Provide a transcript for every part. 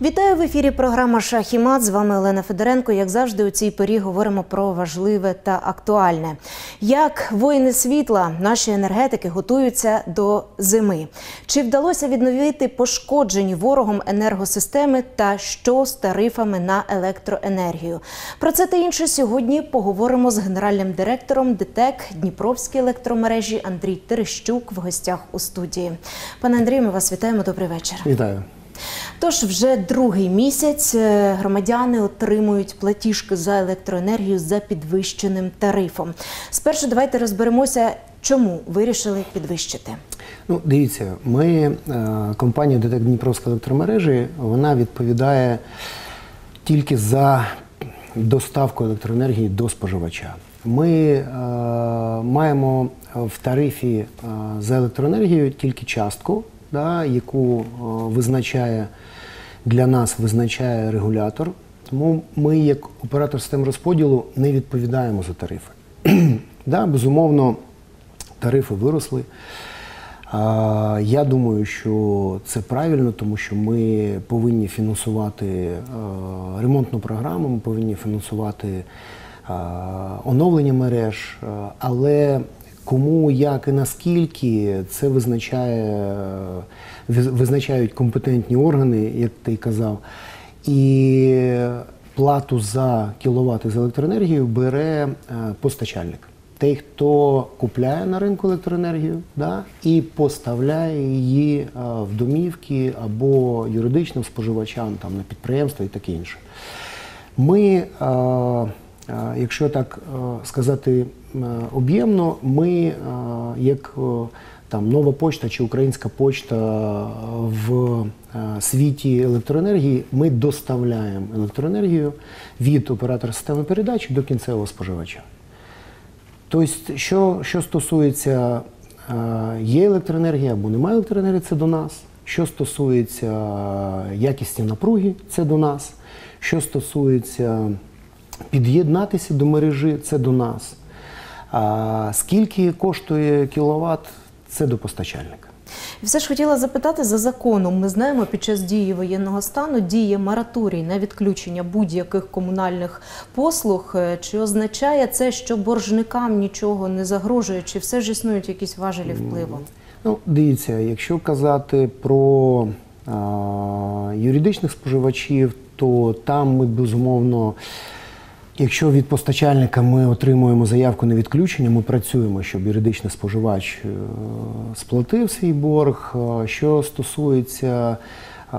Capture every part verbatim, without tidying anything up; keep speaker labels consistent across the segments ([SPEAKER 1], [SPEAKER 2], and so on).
[SPEAKER 1] Вітаю в ефірі програма «Шах і мат». З вами Олена Федоренко. Як завжди, у цій порі говоримо про важливе та актуальне. Як воїни світла, наші енергетики готуються до зими. Чи вдалося відновити пошкоджені ворогом енергосистеми та що з тарифами на електроенергію? Про це та інше сьогодні поговоримо з генеральним директором ДТЕК Дніпровські електромережі Андрій Терещук в гостях у студії. Пане Андрію, ми вас вітаємо. Добрий вечір.
[SPEAKER 2] Вітаю.
[SPEAKER 1] Тож вже другий місяць громадяни отримують платіжки за електроенергію за підвищеним тарифом. Спершу давайте розберемося, чому вирішили підвищити.
[SPEAKER 2] Ну, дивіться, ми, компанія ДТЕК Дніпровські електромережі, вона відповідає тільки за доставку електроенергії до споживача. Ми е, маємо в тарифі е, за електроенергію тільки частку, да, яку е, визначає, для нас визначає регулятор. Тому ми, як оператор систем розподілу, не відповідаємо за тарифи. Да, безумовно, тарифи виросли. Е, я думаю, що це правильно, тому що ми повинні фінансувати е, ремонтну програму, ми повинні фінансувати е, оновлення мереж, е, але кому, як і наскільки, це визначає, визначають компетентні органи, як ти казав. І плату за кіловат з електроенергією бере постачальник. Той, хто купляє на ринку електроенергію, да, і поставляє її в домівки або юридичним споживачам, там, на підприємства і таке інше. Ми, якщо так сказати об'ємно, ми, як там Нова Почта чи Українська Почта в світі електроенергії, ми доставляємо електроенергію від оператора системи передачі до кінцевого споживача. Тобто, що, що стосується є електроенергія або немає електроенергії, це до нас. Що стосується якісті напруги, це до нас. Що стосується під'єднатися до мережі, це до нас. А скільки коштує кіловат, це до постачальника.
[SPEAKER 1] І все ж хотіла запитати, за законом, ми знаємо, під час дії воєнного стану діє мораторій на відключення будь-яких комунальних послуг. Чи означає це, що боржникам нічого не загрожує, чи все ж існують якісь важелі впливу?
[SPEAKER 2] Ну, дивіться, якщо казати про а, юридичних споживачів, то там ми, безумовно, якщо від постачальника ми отримуємо заявку на відключення, ми працюємо, щоб юридичний споживач е, сплатив свій борг. Що стосується е,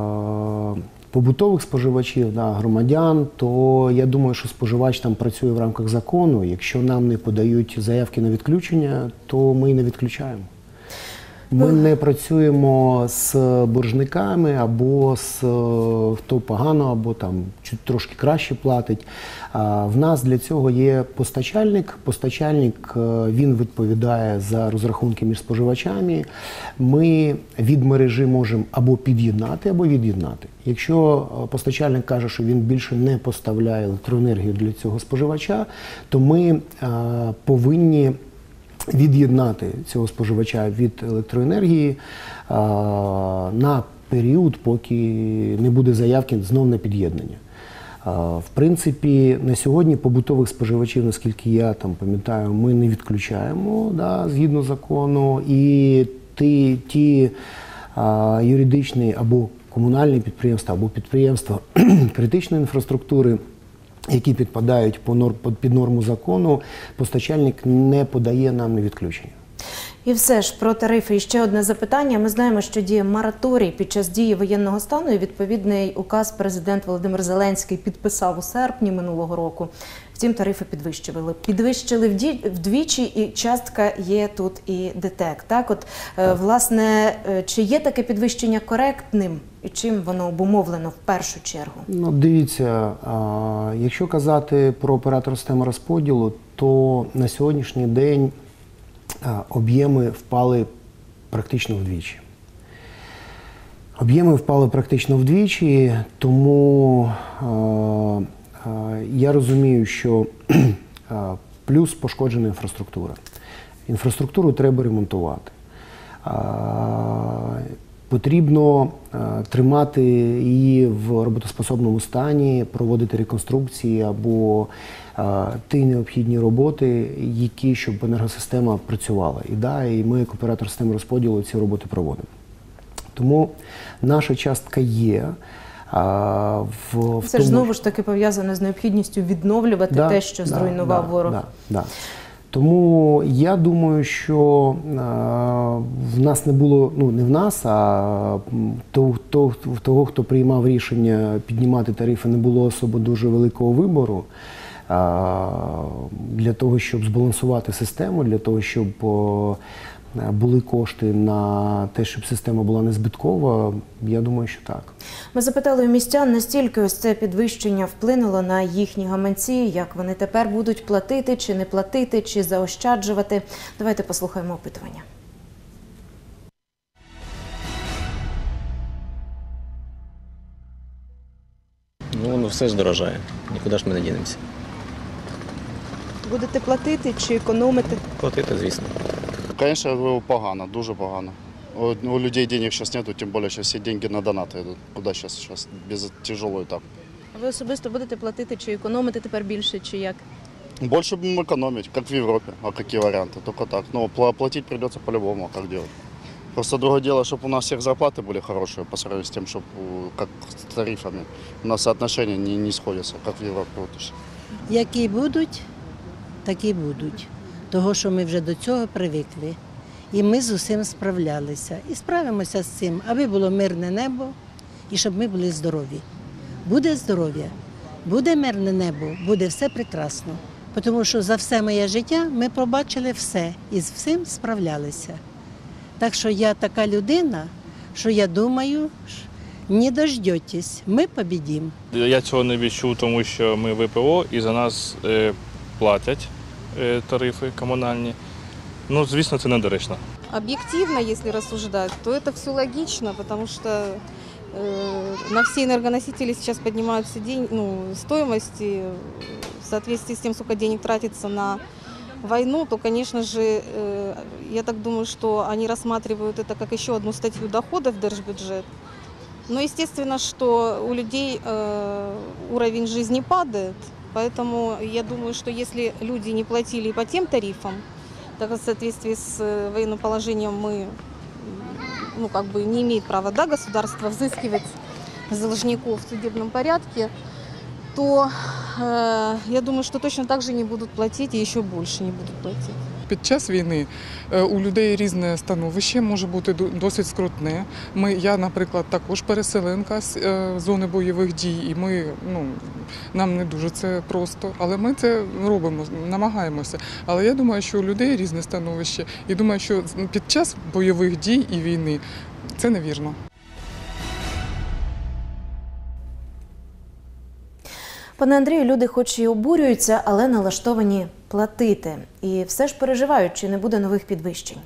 [SPEAKER 2] побутових споживачів, да, громадян, то я думаю, що споживач там працює в рамках закону. Якщо нам не подають заявки на відключення, то ми і не відключаємо. Ми не працюємо з боржниками або з хто погано, або там чуть трошки краще платить. В нас для цього є постачальник. Постачальник, він відповідає за розрахунки між споживачами. Ми від мережі можемо або під'єднати, або від'єднати. Якщо постачальник каже, що він більше не поставляє електроенергію для цього споживача, то ми повинні від'єднати цього споживача від електроенергії а, на період, поки не буде заявки знов на під'єднання. В принципі, на сьогодні побутових споживачів, наскільки я там пам'ятаю, ми не відключаємо, да, згідно закону, і ті, ті а, юридичні або комунальні підприємства, або підприємства критичної інфраструктури, які підпадають під норму закону, постачальник не подає нам на відключення.
[SPEAKER 1] І все ж про тарифи. І ще одне запитання. Ми знаємо, що діє мораторій під час дії воєнного стану, і відповідний указ президент Володимир Зеленський підписав у серпні минулого року. Втім, тарифи підвищували. Підвищили вдвічі, і частка є тут і ДТЕК. Так, от, так. Власне, чи є таке підвищення коректним і чим воно обумовлено в першу чергу? Ну,
[SPEAKER 2] дивіться, а, якщо казати про оператор системи розподілу, то на сьогоднішній день об'єми впали практично вдвічі. Об'єми впали практично вдвічі, тому а, а, я розумію, що а, плюс пошкоджена інфраструктура. Інфраструктуру треба ремонтувати. А, Потрібно е, тримати її в роботоспособному стані, проводити реконструкції або е, ті необхідні роботи, які, щоб енергосистема працювала. І, да, і ми, як оператор системи розподілу, ці роботи проводимо. Тому наша частка є. А, в, в
[SPEAKER 1] Це
[SPEAKER 2] тому...
[SPEAKER 1] ж знову ж таки пов'язане з необхідністю відновлювати
[SPEAKER 2] да,
[SPEAKER 1] те, що
[SPEAKER 2] да,
[SPEAKER 1] зруйнував
[SPEAKER 2] да,
[SPEAKER 1] ворог.
[SPEAKER 2] Да, да. Тому я думаю, що а, в нас не було, ну не в нас, а того, того, того, хто приймав рішення піднімати тарифи, не було особо дуже великого вибору а, для того, щоб збалансувати систему, для того, щоб о, були кошти на те, щоб система була незбиткова. Я думаю, що так.
[SPEAKER 1] Ми запитали у містян, настільки ось це підвищення вплинуло на їхні гаманці, як вони тепер будуть платити, чи не платити, чи заощаджувати. Давайте послухаємо опитування.
[SPEAKER 3] Ну, воно все ж дорожає. Нікуди ж ми не дінемося.
[SPEAKER 1] Будете платити чи економити?
[SPEAKER 3] Платити, звісно.
[SPEAKER 4] Конечно, погано, дуже погано. У, у людей денег сейчас нету, тем более сейчас все деньги на донаты идут. Куда сейчас, сейчас без тяжелый этап.
[SPEAKER 1] А ви особисто будете платити чи економити тепер більше, чи як?
[SPEAKER 4] Больше будем экономить, как в Европе. А какие варианты? Только так. Но пла- платить придется по-любому, а как делать? Просто другое дело, чтобы у нас всех зарплаты были хорошие по сравнению с тем, чтобы как с тарифами. У нас соотношения не, не сходятся, как в Европе. Вот и всё.
[SPEAKER 5] Які будуть, такі будуть. Того, що ми вже до цього привикли. І ми з усім справлялися. І справимося з цим, аби було мирне небо і щоб ми були здорові. Буде здоров'я, буде мирне небо, буде все прекрасно. Тому що за все моє життя ми побачили все і з всім справлялися. Так що я така людина, що я думаю, не дождетесь, ми побідім.
[SPEAKER 6] Я цього не відчув, тому що ми ВПО і за нас е, платять е, тарифи комунальні. Ну, звісно, це недоречно.
[SPEAKER 7] Объективно, если рассуждать, то это все логично, потому что э, на все энергоносители сейчас поднимаются день, ну, стоимости в соответствии с тем, сколько денег тратится на войну, то, конечно же, э, я так думаю, что они рассматривают это как еще одну статью доходов в держбюджет. Но естественно, что у людей э, уровень жизни падает, поэтому я думаю, что если люди не платили по тем тарифам, так как в соответствии с военным положением мы, ну, как бы не имеет права, да, государство взыскивать с должников в судебном порядке, то э, я думаю, что точно так же не будут платить и еще больше не будут платить.
[SPEAKER 8] Під час війни у людей різне становище може бути досить скрутне. Ми, я, наприклад, також переселенка з зони бойових дій, і ми, ну, нам не дуже це просто, але ми це робимо, намагаємося. Але я думаю, що у людей різне становище, і думаю, що під час бойових дій і війни це невірно.
[SPEAKER 1] Пане Андрію, люди хоч і обурюються, але налаштовані платити. І все ж переживають, чи не буде нових підвищень.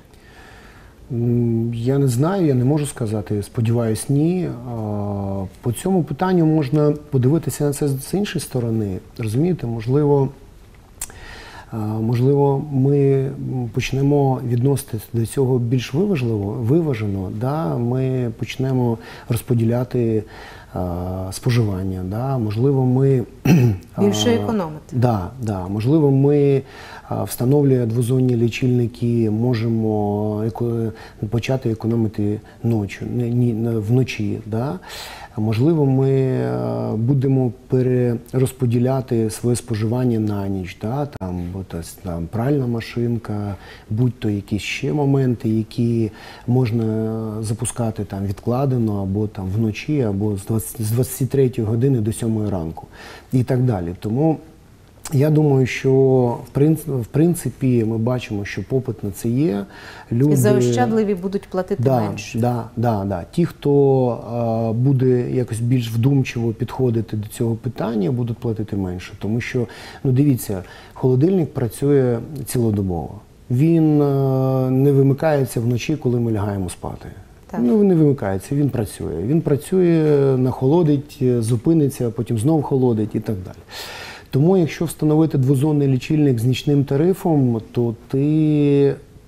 [SPEAKER 2] Я не знаю, я не можу сказати. Сподіваюсь, ні. По цьому питанню можна подивитися на це з іншої сторони. Розумієте, можливо, можливо, ми почнемо відноситися до цього більш виважливо, виважено. Да? Ми почнемо розподіляти споживання, да? Можливо, ми
[SPEAKER 1] більше економити.
[SPEAKER 2] Да, да. Можливо, ми, встановлює двозонні лічильники, можемо еко... почати економити ночі, вночі. Да? Можливо, ми будемо перерозподіляти своє споживання на ніч. Да? Там, там пральна машинка, будь-то якісь ще моменти, які можна запускати там відкладено або там вночі, або з двадцять третьої години до сьомої ранку і так далі. Тому я думаю, що в принципі ми бачимо, що попит на це є. Люди...
[SPEAKER 1] І заощадливі будуть платити
[SPEAKER 2] да,
[SPEAKER 1] менше.
[SPEAKER 2] Да, да, да. Ті, хто а, буде якось більш вдумчиво підходити до цього питання, будуть платити менше. Тому що, ну дивіться, холодильник працює цілодобово. Він а, не вимикається вночі, коли ми лягаємо спати. Так. Ну, не вимикається, він працює. Він працює, нахолодить, зупиниться, потім знов холодить і так далі. Тому, якщо встановити двозонний лічильник з нічним тарифом, то ти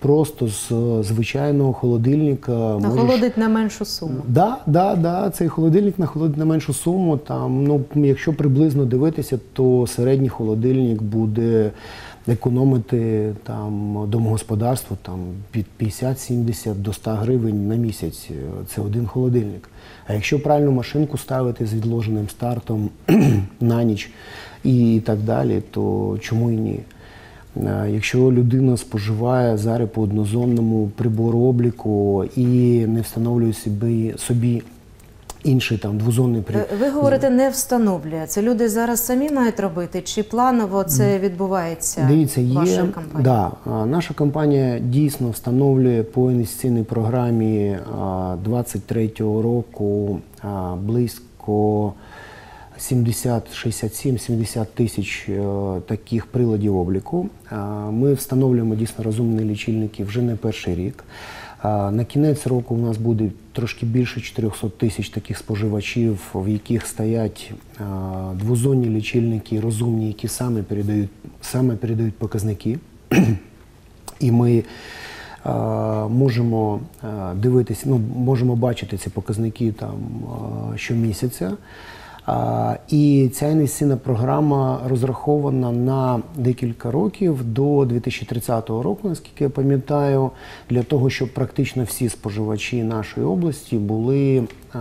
[SPEAKER 2] просто з звичайного холодильника.
[SPEAKER 1] Нахолодить на меншу суму.
[SPEAKER 2] Так, да, да, да, цей холодильник нахолодить на меншу суму. Там, ну, якщо приблизно дивитися, то середній холодильник буде економити там, домогосподарство там, від п'ятдесят-сімдесят до ста гривень на місяць. Це один холодильник. А якщо правильну машинку ставити з відложеним стартом на ніч і так далі, то чому і ні? Якщо людина споживає зараз по однозонному прибору обліку і не встановлює собі, собі інший там двозонний прибор.
[SPEAKER 1] Ви говорите, не встановлює. Це люди зараз самі мають робити? Чи планово це відбувається?
[SPEAKER 2] Дивіться,
[SPEAKER 1] в вашій
[SPEAKER 2] є,
[SPEAKER 1] компанії?
[SPEAKER 2] да, наша компанія дійсно встановлює по інвестиційній програмі двадцять третього року близько сімдесят, шістдесят сім, сімдесят тисяч таких приладів обліку. Ми встановлюємо дійсно розумні лічильники вже не перший рік. На кінець року у нас буде трошки більше чотириста тисяч таких споживачів, в яких стоять двозонні лічильники, розумні, які саме передають, саме передають показники. І ми можемо дивитися, ну, можемо бачити ці показники там щомісяця. А, і ця інвестиційна програма розрахована на декілька років, до дві тисячі тридцятого року, наскільки я пам'ятаю, для того, щоб практично всі споживачі нашої області були, а,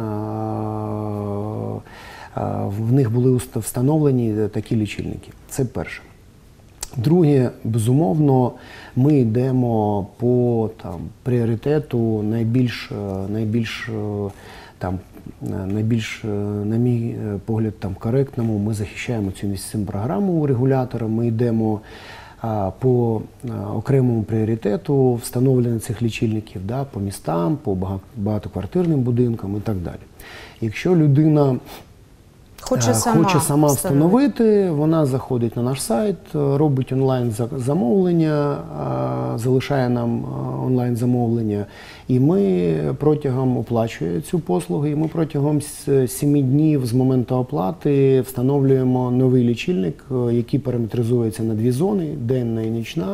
[SPEAKER 2] а, в них були встановлені такі лічильники. Це перше. Друге, безумовно, ми йдемо по там, пріоритету найбільш, найбільш там, найбільш, на мій погляд, там, коректному. Ми захищаємо цю інвестиційну програму у регулятора, ми йдемо а, по а, окремому пріоритету встановлення цих лічильників, да, по містам, по багатоквартирним будинкам і так далі. Якщо людина
[SPEAKER 1] Хоче сама,
[SPEAKER 2] Хоче сама встановити, вона заходить на наш сайт, робить онлайн-замовлення, залишає нам онлайн-замовлення, і ми протягом оплачує цю послугу, і ми протягом семи днів з моменту оплати встановлюємо новий лічильник, який параметризується на дві зони, денна і нічна.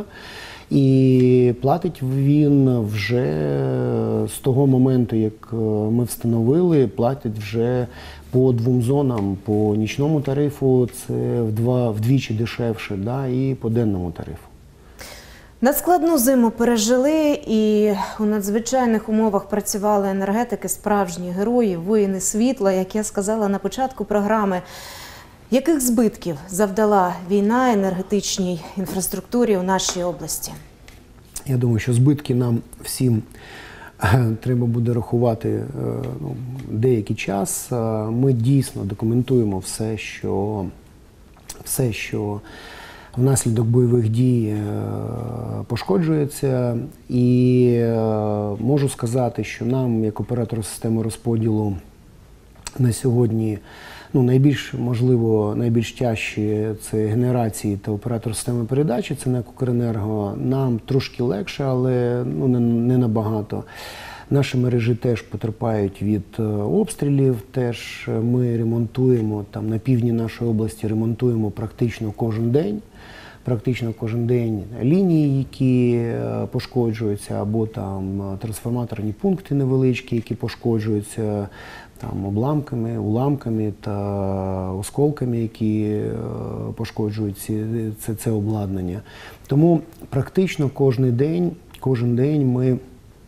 [SPEAKER 2] І платить він вже з того моменту, як ми встановили, платить вже по двом зонам, по нічному тарифу це вдва, вдвічі дешевше, да, і по денному тарифу.
[SPEAKER 1] Надскладну зиму пережили, і у надзвичайних умовах працювали енергетики, справжні герої, воїни світла, як я сказала на початку програми. Яких збитків завдала війна енергетичній інфраструктурі у нашій області?
[SPEAKER 2] Я думаю, що збитки нам всім треба буде рахувати ну, деякий час. Ми дійсно документуємо все, що, все, що внаслідок бойових дій пошкоджується. І можу сказати, що нам, як оператору системи розподілу, на сьогодні ну, найбільш, можливо, найбільш тяжчі – це генерації та оператор системи передачі, це НЕК «Укренерго». Нам трошки легше, але ну, не, не набагато. Наші мережі теж потерпають від обстрілів, теж ми ремонтуємо, там на півдні нашої області ремонтуємо практично кожен день. Практично кожен день лінії, які пошкоджуються, або там трансформаторні пункти невеличкі, які пошкоджуються там обламками, уламками та осколками, які пошкоджують ці, це, це обладнання. Тому практично кожен день, кожен день ми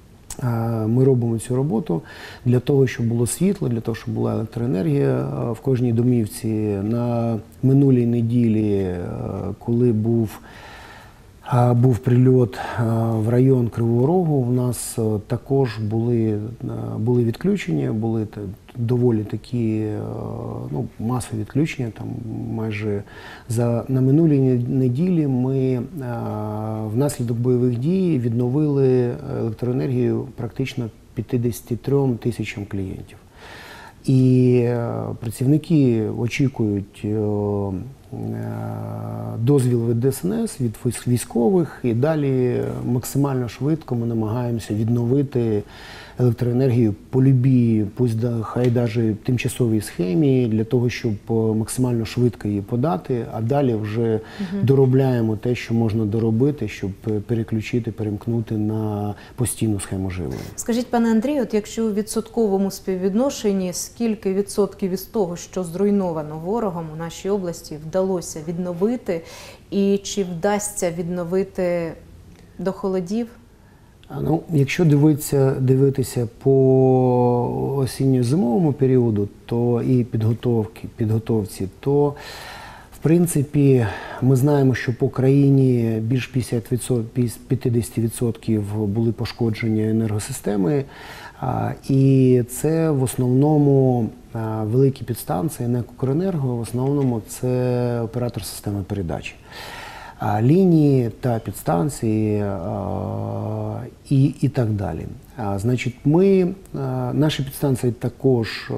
[SPEAKER 2] Ми робимо цю роботу для того, щоб було світло, для того, щоб була електроенергія в кожній домівці. На минулій неділі, коли був, був прильот в район Кривого Рогу, у нас також були, були відключення, були доволі такі ну, масові відключення. Там майже за, на минулій неділі ми внаслідок бойових дій відновили електроенергію практично п'ятдесят три тисячам клієнтів. І працівники очікують дозвіл від Де Ес Ен Ес, від військових, і далі максимально швидко ми намагаємося відновити електроенергію по любій, пусть хай навіть тимчасовій схемі, для того, щоб максимально швидко її подати, а далі вже угу. доробляємо те, що можна доробити, щоб переключити, перемкнути на постійну схему живлення.
[SPEAKER 1] Скажіть, пане Андрію, от якщо у відсотковому співвідношенні, скільки відсотків із того, що зруйновано ворогом у нашій області, вдалося відновити, і чи вдасться відновити до холодів?
[SPEAKER 2] Ну, якщо дивитися, дивитися по осінньо-зимовому періоду, то і підготовки, підготовці, то в принципі ми знаємо, що по країні більш п'ятдесят відсотків були пошкоджені енергосистеми, і це в основному великі підстанції, НЕК «Укренерго», в основному це оператор системи передачі. Лінії та підстанції і, і так далі. Значить, ми, наші підстанції також,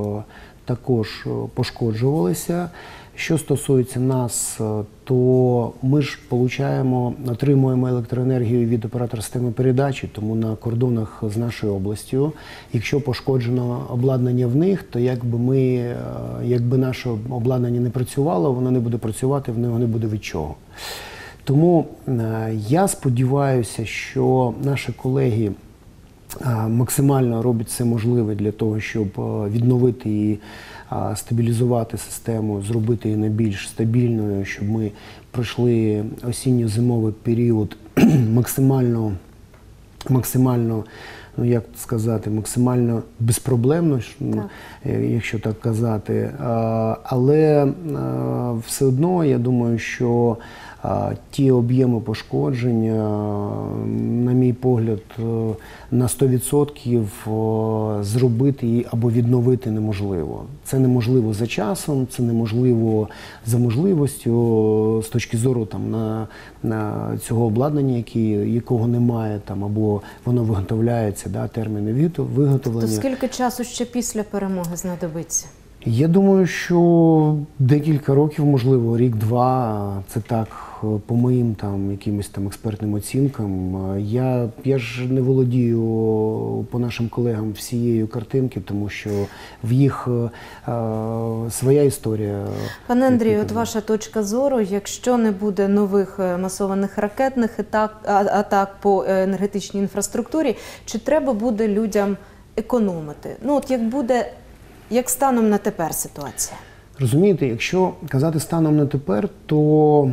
[SPEAKER 2] також пошкоджувалися. Що стосується нас, то ми ж получаємо, отримуємо електроенергію від оператора системи передачі, тому на кордонах з нашою областю, якщо пошкоджено обладнання в них, то якби ми, якби наше обладнання не працювало, воно не буде працювати, в нього не буде від чого. Тому я сподіваюся, що наші колеги максимально роблять все можливе для того, щоб відновити і стабілізувати систему, зробити її найбільш стабільною, щоб ми пройшли осінньо-зимовий період максимально, максимально, ну як сказати, максимально безпроблемно, так. якщо так казати. Але все одно, я думаю, що ті об'єми пошкодження, на мій погляд, на сто відсотків зробити або відновити неможливо. Це неможливо за часом, це неможливо за можливістю з точки зору там, на, на цього обладнання, які, якого немає, там, або воно виготовляється, да, терміни виготовлення.
[SPEAKER 1] То скільки часу ще після перемоги знадобиться?
[SPEAKER 2] Я думаю, що декілька років, можливо, рік-два, це так, по моїм там якимось там експертним оцінкам. Я, я ж не володію по нашим колегам всією картинки, тому що в їх е, своя історія.
[SPEAKER 1] Пане Андрію, от ваша точка зору, якщо не буде нових масованих ракетних атак, атак по енергетичній інфраструктурі, чи треба буде людям економити? Ну от як буде, як станом на тепер ситуація?
[SPEAKER 2] Розумієте, якщо казати станом на тепер, то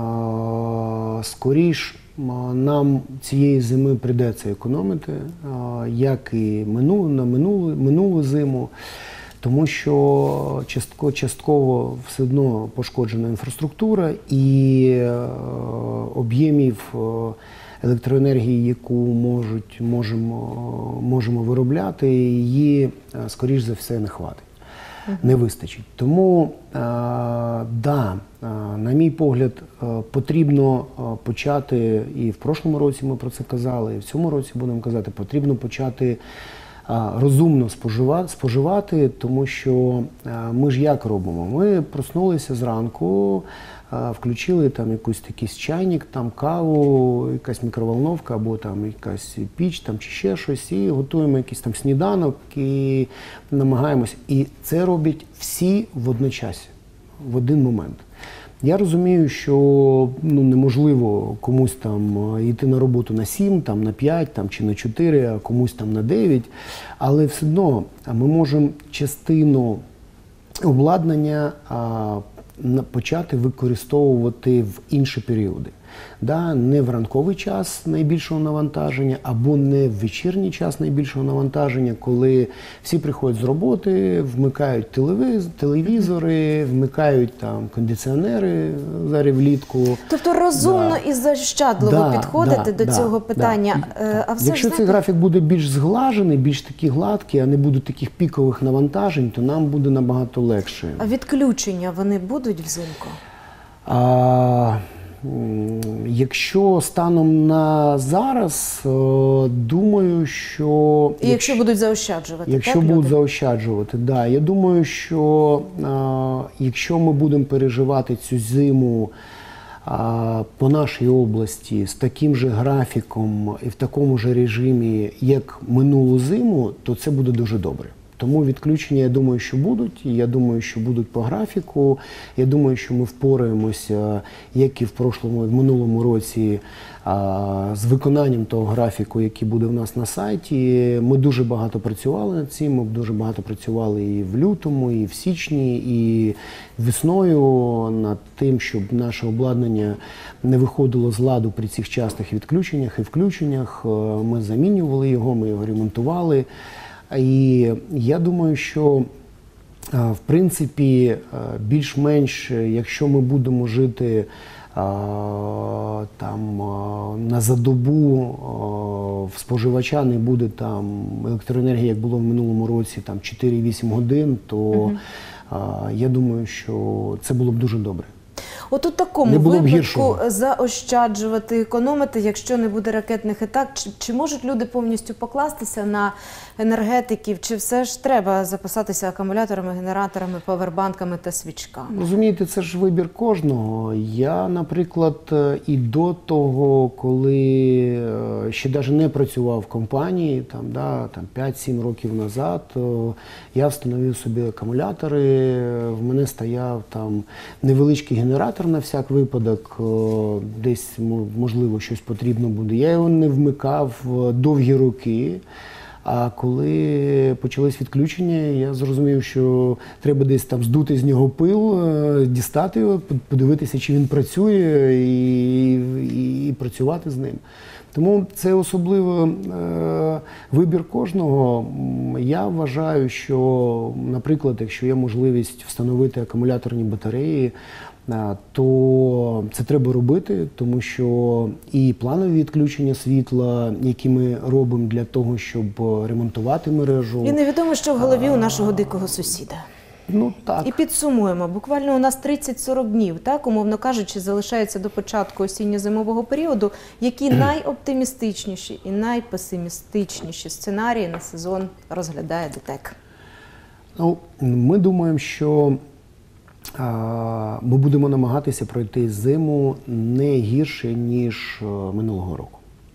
[SPEAKER 2] а, скоріш а, нам цієї зими прийдеться економити, а, як і минулу, на минулу, минулу зиму, тому що частково, частково все одно пошкоджена інфраструктура і а, об'ємів електроенергії, яку можуть, можемо, можемо виробляти, її, скоріш за все, не хватить. Не вистачить. Тому, е, да, е, на мій погляд, е, потрібно е, почати, і в прошлому році ми про це казали, і в цьому році будемо казати, потрібно почати е, розумно споживати, споживати, тому що е, ми ж як робимо? Ми проснулися зранку, е, включили там якийсь якийсь чайник, там каву, якась мікроволновка або там якась піч там, чи ще щось, і готуємо якийсь там сніданок і намагаємось. І це роблять всі водночас, в один момент. Я розумію, що ну, неможливо комусь там йти на роботу на сім, там, на п'ять там, чи на чотири, а комусь там на дев'ять, але все одно ми можемо частину обладнання а, почати використовувати в інші періоди. Да, не в ранковий час найбільшого навантаження, або не в вечірній час найбільшого навантаження, коли всі приходять з роботи, вмикають телевіз, телевізори, вмикають там кондиціонери зараз влітку.
[SPEAKER 1] Тобто розумно да. і заощадливо да, підходити да, до да, цього питання.
[SPEAKER 2] Да.
[SPEAKER 1] А все
[SPEAKER 2] Якщо
[SPEAKER 1] ж,
[SPEAKER 2] цей
[SPEAKER 1] знаєте...
[SPEAKER 2] графік буде більш зглажений, більш такий гладкий, а не буде таких пікових навантажень, то нам буде набагато легше.
[SPEAKER 1] А відключення вони будуть взимку?
[SPEAKER 2] А... Якщо станом на зараз, е, думаю, що...
[SPEAKER 1] І якщо будуть заощаджувати,
[SPEAKER 2] Якщо
[SPEAKER 1] так,
[SPEAKER 2] будуть
[SPEAKER 1] люди?
[SPEAKER 2] заощаджувати, да. Я думаю, що е, якщо ми будемо переживати цю зиму е, по нашій області з таким же графіком і в такому ж режимі, як минулу зиму, то це буде дуже добре. Тому відключення, я думаю, що будуть. Я думаю, що будуть по графіку. Я думаю, що ми впораємося, як і в прошлому, в минулому році, з виконанням того графіку, який буде в нас на сайті. Ми дуже багато працювали над цим. Ми дуже багато працювали і в лютому, і в січні, і весною над тим, щоб наше обладнання не виходило з ладу при цих частих відключеннях і включеннях. Ми замінювали його, ми його ремонтували. І я думаю, що, в принципі, більш-менш, якщо ми будемо жити там на за добу, в споживача не буде там електроенергії, як було в минулому році, там чотири-вісім годин, то угу. я думаю, що це було б дуже добре.
[SPEAKER 1] От у такому випадку заощаджувати, економити, якщо не буде ракетних атак, чи, чи можуть люди повністю покластися на енергетиків, чи все ж треба запасатися акумуляторами, генераторами, павербанками та свічками?
[SPEAKER 2] Розумієте, це ж вибір кожного. Я, наприклад, і до того, коли ще навіть не працював в компанії, там, да, там п'ять-сім років назад, я встановив собі акумулятори, в мене стояв там невеличкий генератор на всяк випадок, десь, можливо, щось потрібно буде. Я його не вмикав довгі роки. А коли почались відключення, я зрозумів, що треба десь там здути з нього пил, дістати його, подивитися, чи він працює, і, і, і працювати з ним. Тому це особливо е, вибір кожного. Я вважаю, що, наприклад, якщо є можливість встановити акумуляторні батареї, то це треба робити, тому що і планові відключення світла, які ми робимо для того, щоб ремонтувати мережу.
[SPEAKER 1] І невідомо, що в голові у нашого дикого сусіда.
[SPEAKER 2] Ну, так.
[SPEAKER 1] І підсумуємо. Буквально у нас тридцять-сорок днів, так, умовно кажучи, залишається до початку осінньо-зимового періоду. Які найоптимістичніші і найпесимістичніші сценарії на сезон розглядає ДТЕК?
[SPEAKER 2] Ну, ми думаємо, що ми будемо намагатися пройти зиму не гірше, ніж минулого року.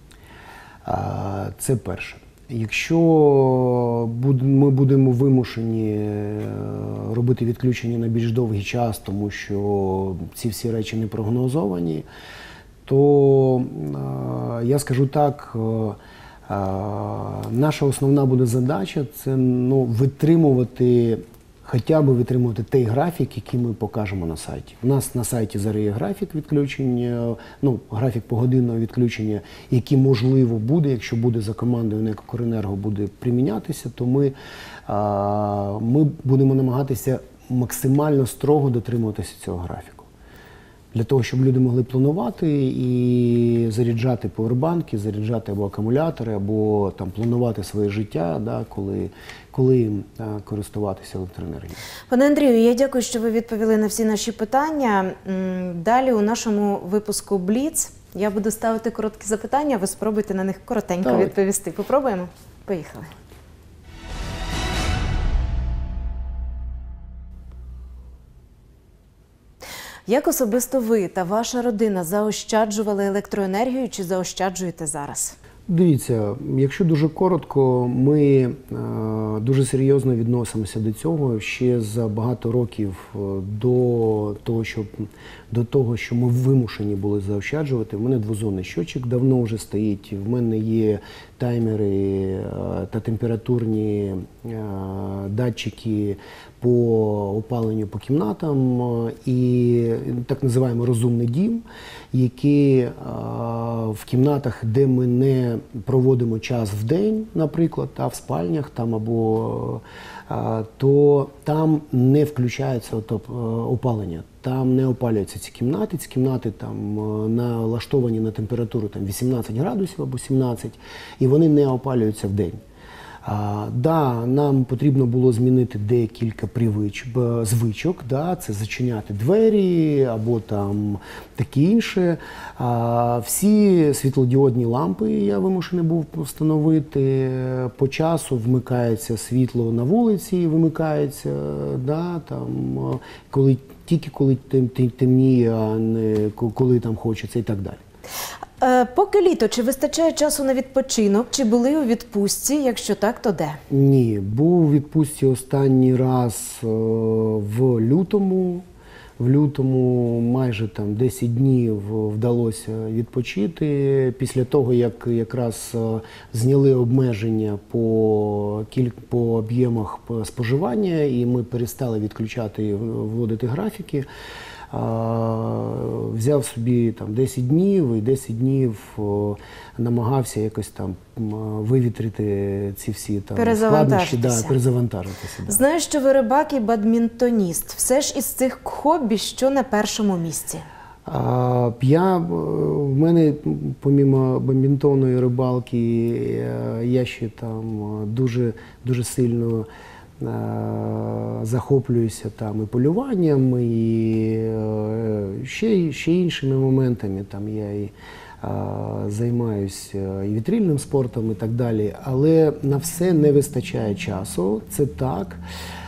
[SPEAKER 2] Це перше. Якщо ми будемо вимушені робити відключення на більш довгий час, тому що ці всі речі не прогнозовані, то я скажу так, наша основна буде задача – це ну, витримувати хоча б витримувати той графік, який ми покажемо на сайті. У нас на сайті зараз є графік відключення, ну, графік погодинного відключення, який можливо буде, якщо буде за командою НЕК «Укренерго» буде примінятися, то ми, а, ми будемо намагатися максимально строго дотримуватися цього графіку. Для того, щоб люди могли планувати і заряджати павербанки, заряджати або акумулятори, або там планувати своє життя, да, коли, коли їм користуватися електроенергією.
[SPEAKER 1] Пане Андрію, я дякую, що ви відповіли на всі наші питання. Далі у нашому випуску «Бліц» я буду ставити короткі запитання, ви спробуйте на них коротенько Давай. відповісти. Попробуємо? Поїхали. Як особисто ви та ваша родина заощаджували електроенергію чи заощаджуєте зараз?
[SPEAKER 2] Дивіться, якщо дуже коротко, ми е, дуже серйозно відносимося до цього ще за багато років до того, що, до того, що ми вимушені були заощаджувати. В мене двозонний щотчик давно вже стоїть, в мене є таймери е, та температурні е, датчики по опаленню по кімнатам і так називаємо розумний дім, які е, в кімнатах, де ми не проводимо час в день, наприклад, а в спальнях там або а, то там не включається опалення, там не опалюються ці кімнати. Ці кімнати там налаштовані на температуру там вісімнадцять градусів або сімнадцять, і вони не опалюються в день. А, да, нам потрібно було змінити декілька привич, б- звичок, да, це зачиняти двері або там таке інше. А, всі світлодіодні лампи я вимушений був встановити. По часу вмикається світло на вулиці, вимикається, да, там, коли, тільки коли тем, тем, темніє, а не коли там хочеться і так далі.
[SPEAKER 1] Е, Поки літо, чи вистачає часу на відпочинок, чи були у відпустці? Якщо так, то де?
[SPEAKER 2] Ні, був у відпустці останній раз е, в лютому. В лютому майже там десять днів вдалося відпочити. Після того, як якраз е, зняли обмеження по, кіль... по об'ємах споживання, і ми перестали відключати і вводити графіки, взяв собі там десять днів і десять днів о, намагався якось там вивітрити ці всі там складнощі, да, перезавантажитися. Да.
[SPEAKER 1] Знаю, що ви рибак і бадмінтоніст. Все ж із цих хобі, що на першому місці?
[SPEAKER 2] А, я, в мене, помімо бадмінтону і рибалки, я ще там дуже, дуже сильно захоплююся там і полюванням, і ще, ще іншими моментами. Там я і займаюся і вітрильним спортом і так далі. Але на все не вистачає часу, це так.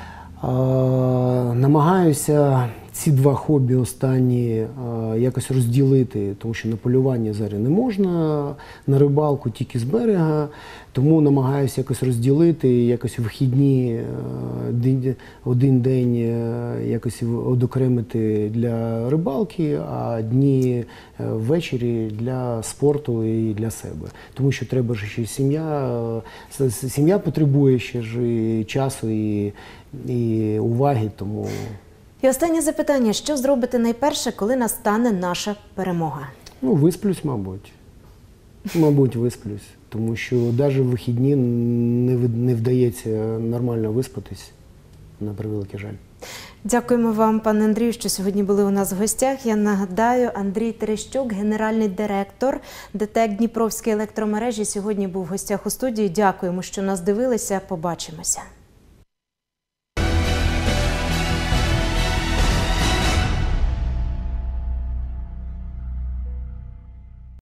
[SPEAKER 2] Намагаюся ці два хобі останні якось розділити, тому що на полювання зараз не можна, на рибалку тільки з берега, тому намагаюся якось розділити, якось вихідні один день якось одокремити для рибалки, а дні ввечері для спорту і для себе. Тому що треба ж ще сім'я, сім'я потребує ще ж і часу, і, і уваги, тому...
[SPEAKER 1] І останнє запитання. Що зробите найперше, коли настане наша перемога?
[SPEAKER 2] Ну, висплюсь, мабуть. Мабуть, висплюсь. Тому що навіть в вихідні не, не вдається нормально виспатись, на превеликий жаль.
[SPEAKER 1] Дякуємо вам, пане Андрію, що сьогодні були у нас в гостях. Я нагадаю, Андрій Терещук, генеральний директор ДТЕК Дніпровської електромережі, сьогодні був в гостях у студії. Дякуємо, що нас дивилися. Побачимося.